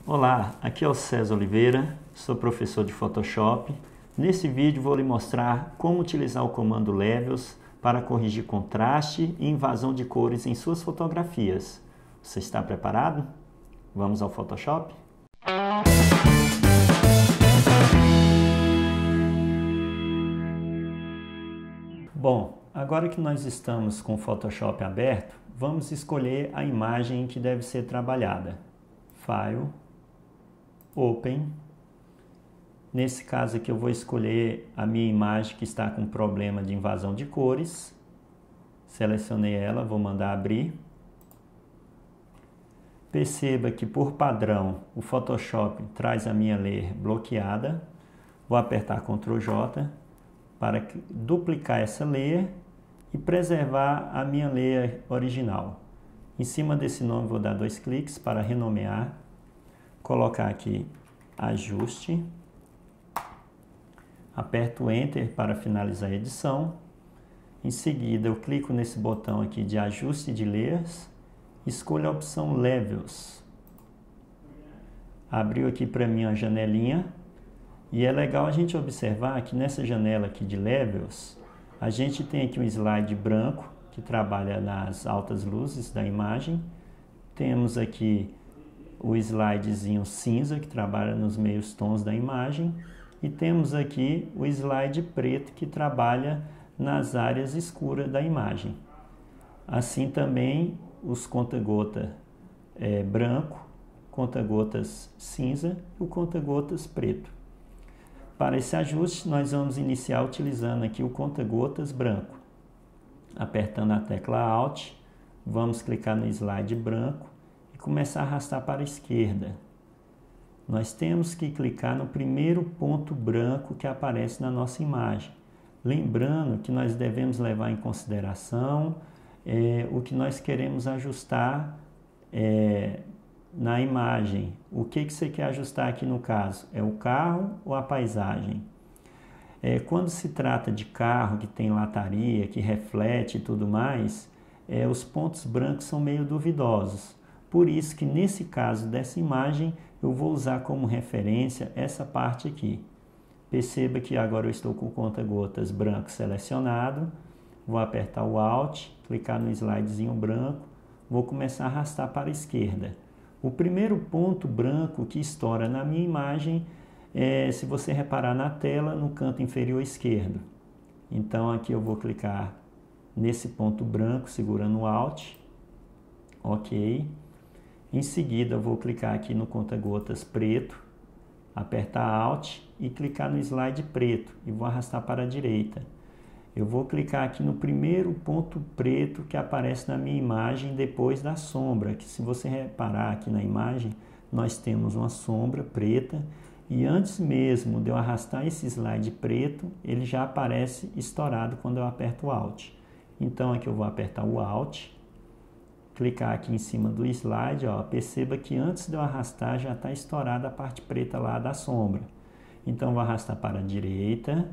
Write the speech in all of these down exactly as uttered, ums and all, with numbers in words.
Olá, aqui é o César Oliveira, sou professor de Photoshop. Nesse vídeo vou lhe mostrar como utilizar o comando Levels para corrigir contraste e invasão de cores em suas fotografias. Você está preparado? Vamos ao Photoshop? Bom, agora que nós estamos com o Photoshop aberto, vamos escolher a imagem que deve ser trabalhada. File, Open. Nesse caso aqui eu vou escolher a minha imagem que está com problema de invasão de cores. Selecionei ela, vou mandar abrir. Perceba que por padrão o Photoshop traz a minha layer bloqueada. Vou apertar control J para duplicar essa layer e preservar a minha layer original. Em cima desse nome vou dar dois cliques para renomear. Colocar aqui ajuste. Aperto Enter para finalizar a edição. Em seguida eu clico nesse botão aqui de ajuste de layers. Escolho a opção Levels. Abriu aqui para mim a janelinha. E é legal a gente observar que nessa janela aqui de Levels, a gente tem aqui um slide branco que trabalha nas altas luzes da imagem. Temos aqui o slidezinho cinza que trabalha nos meios tons da imagem. E temos aqui o slide preto que trabalha nas áreas escuras da imagem. Assim também os conta-gota é, branco, conta-gotas cinza e o conta-gotas preto. Para esse ajuste, nós vamos iniciar utilizando aqui o conta-gotas branco. Apertando a tecla Alt, vamos clicar no slide branco e começar a arrastar para a esquerda. Nós temos que clicar no primeiro ponto branco que aparece na nossa imagem. Lembrando que nós devemos levar em consideração é, o que nós queremos ajustar é, na imagem. O que, que você quer ajustar aqui no caso? É o carro ou a paisagem? É, quando se trata de carro que tem lataria, que reflete e tudo mais, é, os pontos brancos são meio duvidosos. Por isso que nesse caso dessa imagem eu vou usar como referência essa parte aqui. Perceba que agora eu estou com o conta-gotas branco selecionado. Vou apertar o Alt, clicar no slidezinho branco, vou começar a arrastar para a esquerda. O primeiro ponto branco que estoura na minha imagem é, se você reparar na tela, no canto inferior esquerdo. Então aqui eu vou clicar nesse ponto branco, segurando o Alt. Ok. Em seguida eu vou clicar aqui no conta-gotas preto, apertar Alt e clicar no slide preto e vou arrastar para a direita. Eu vou clicar aqui no primeiro ponto preto que aparece na minha imagem depois da sombra, que se você reparar aqui na imagem, nós temos uma sombra preta e antes mesmo de eu arrastar esse slide preto, ele já aparece estourado quando eu aperto o Alt. Então aqui eu vou apertar o Alt, clicar aqui em cima do slide, ó, perceba que antes de eu arrastar já está estourada a parte preta lá da sombra. Então vou arrastar para a direita.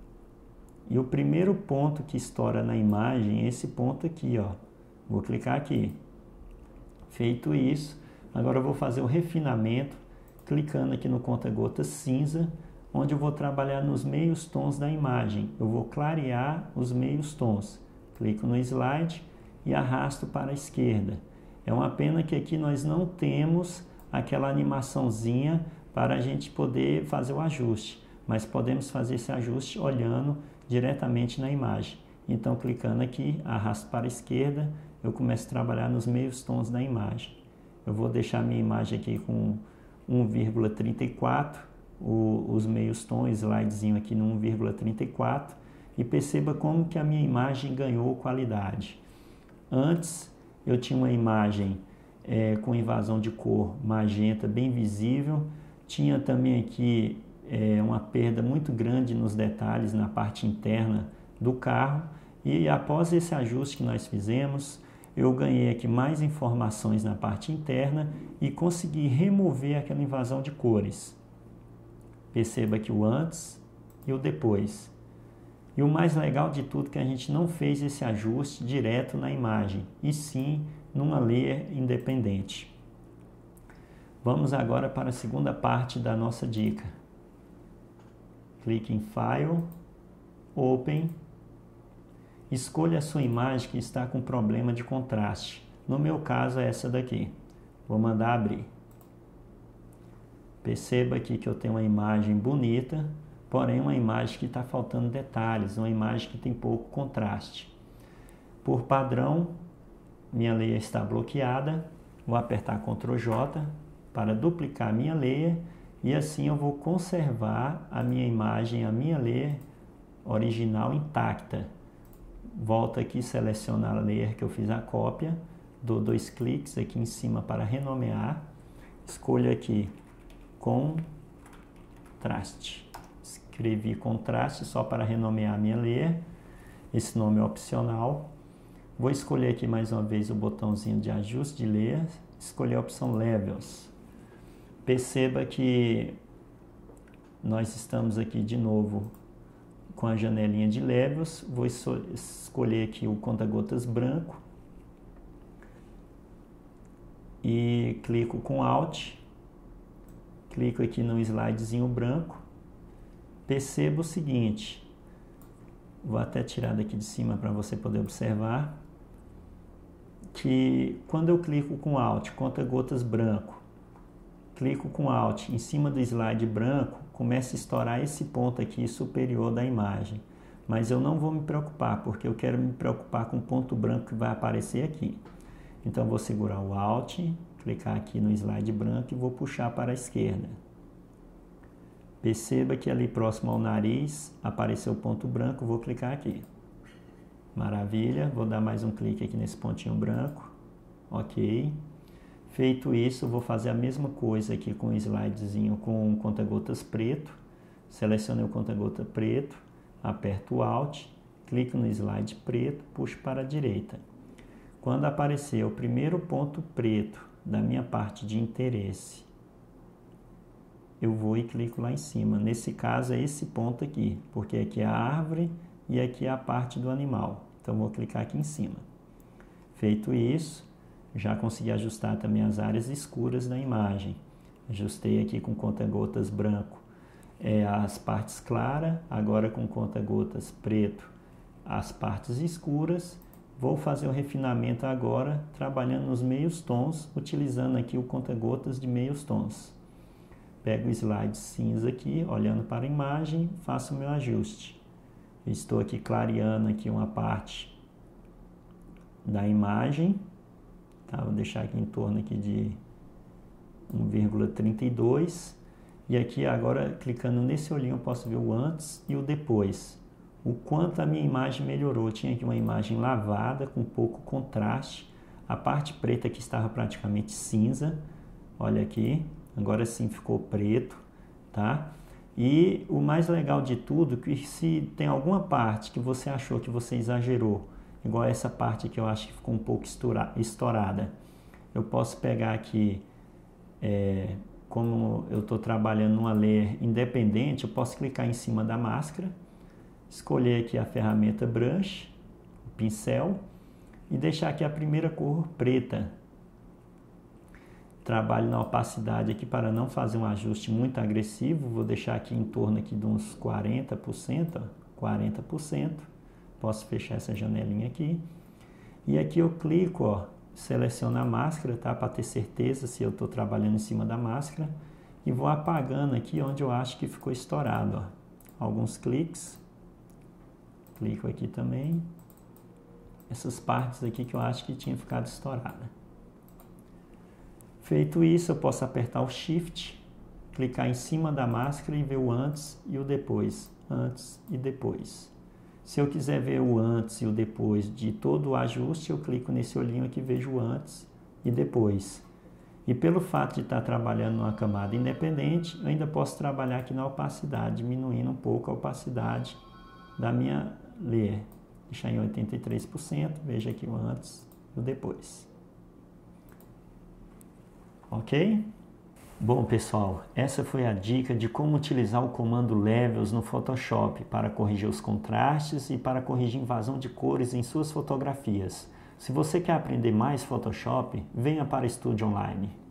E o primeiro ponto que estoura na imagem é esse ponto aqui, ó. Vou clicar aqui. Feito isso, agora eu vou fazer o refinamento, clicando aqui no conta-gotas cinza, onde eu vou trabalhar nos meios tons da imagem. Eu vou clarear os meios tons. Clico no slide e arrasto para a esquerda. É uma pena que aqui nós não temos aquela animaçãozinha para a gente poder fazer o ajuste, mas podemos fazer esse ajuste olhando diretamente na imagem. Então, clicando aqui, arrasto para a esquerda, eu começo a trabalhar nos meios tons da imagem. Eu vou deixar minha imagem aqui com um vírgula trinta e quatro, o, os meios tons, slidezinho aqui no um vírgula trinta e quatro, e perceba como que a minha imagem ganhou qualidade. Antes, eu tinha uma imagem é, com invasão de cor magenta bem visível, tinha também aqui é, uma perda muito grande nos detalhes na parte interna do carro e após esse ajuste que nós fizemos, eu ganhei aqui mais informações na parte interna e consegui remover aquela invasão de cores. Perceba aqui o antes e o depois. E o mais legal de tudo é que a gente não fez esse ajuste direto na imagem, e sim numa layer independente. Vamos agora para a segunda parte da nossa dica. Clique em File, Open. Escolha a sua imagem que está com problema de contraste. No meu caso é essa daqui. Vou mandar abrir. Perceba aqui que eu tenho uma imagem bonita, porém uma imagem que está faltando detalhes, uma imagem que tem pouco contraste. Por padrão, minha layer está bloqueada. Vou apertar control J para duplicar a minha layer e assim eu vou conservar a minha imagem, a minha layer original intacta. Volto aqui, selecionar a layer que eu fiz a cópia, dou dois cliques aqui em cima para renomear, escolho aqui contraste, escrevi contraste só para renomear a minha layer, esse nome é opcional. Vou escolher aqui mais uma vez o botãozinho de ajuste de layer, escolher a opção Levels. Perceba que nós estamos aqui de novo com a janelinha de Levels. Vou escolher aqui o conta-gotas branco e clico com Alt, clico aqui no slidezinho branco. Perceba o seguinte, vou até tirar daqui de cima para você poder observar, que quando eu clico com Alt, conta-gotas branco, clico com Alt em cima do slide branco, começa a estourar esse ponto aqui superior da imagem. Mas eu não vou me preocupar, porque eu quero me preocupar com o ponto branco que vai aparecer aqui. Então vou segurar o Alt, clicar aqui no slide branco e vou puxar para a esquerda. Perceba que ali próximo ao nariz apareceu o ponto branco, vou clicar aqui. Maravilha, vou dar mais um clique aqui nesse pontinho branco. Ok. Feito isso, vou fazer a mesma coisa aqui com o slidezinho com o conta-gotas preto. Selecionei o conta-gota preto, aperto o Alt, clico no slide preto, puxo para a direita. Quando aparecer o primeiro ponto preto da minha parte de interesse, eu vou e clico lá em cima. Nesse caso é esse ponto aqui, porque aqui é a árvore e aqui é a parte do animal. Então vou clicar aqui em cima. Feito isso, já consegui ajustar também as áreas escuras da imagem. Ajustei aqui com conta-gotas branco é, as partes claras, agora com conta-gotas preto as partes escuras. Vou fazer o refinamento agora, trabalhando nos meios tons, utilizando aqui o conta-gotas de meios tons. Pego o slide cinza aqui, olhando para a imagem, faço o meu ajuste. Estou aqui clareando aqui uma parte da imagem. Tá, vou deixar aqui em torno aqui de um vírgula trinta e dois. E aqui agora, clicando nesse olhinho, eu posso ver o antes e o depois. O quanto a minha imagem melhorou. Eu tinha aqui uma imagem lavada, com pouco contraste. A parte preta aqui estava praticamente cinza. Olha aqui, agora sim ficou preto, tá? E o mais legal de tudo, que se tem alguma parte que você achou que você exagerou, igual essa parte que eu acho que ficou um pouco estourada, eu posso pegar aqui, é, como eu estou trabalhando numa layer independente, eu posso clicar em cima da máscara, escolher aqui a ferramenta Brush, o pincel, e deixar aqui a primeira cor preta. Trabalho na opacidade aqui para não fazer um ajuste muito agressivo, vou deixar aqui em torno aqui de uns quarenta por cento, quarenta por cento. Posso fechar essa janelinha aqui. E aqui eu clico, ó, seleciono a máscara, tá? Para ter certeza se eu estou trabalhando em cima da máscara. E vou apagando aqui onde eu acho que ficou estourado, ó. Alguns cliques. Clico aqui também. Essas partes aqui que eu acho que tinha ficado estourada. Feito isso, eu posso apertar o Shift, clicar em cima da máscara e ver o antes e o depois. Antes e depois. Se eu quiser ver o antes e o depois de todo o ajuste, eu clico nesse olhinho aqui e vejo o antes e depois. E pelo fato de estar trabalhando numa camada independente, eu ainda posso trabalhar aqui na opacidade, diminuindo um pouco a opacidade da minha layer. Deixar em oitenta e três por cento, veja aqui o antes e o depois. Ok? Bom, pessoal, essa foi a dica de como utilizar o comando Levels no Photoshop para corrigir os contrastes e para corrigir invasão de cores em suas fotografias. Se você quer aprender mais Photoshop, venha para o Studio Online.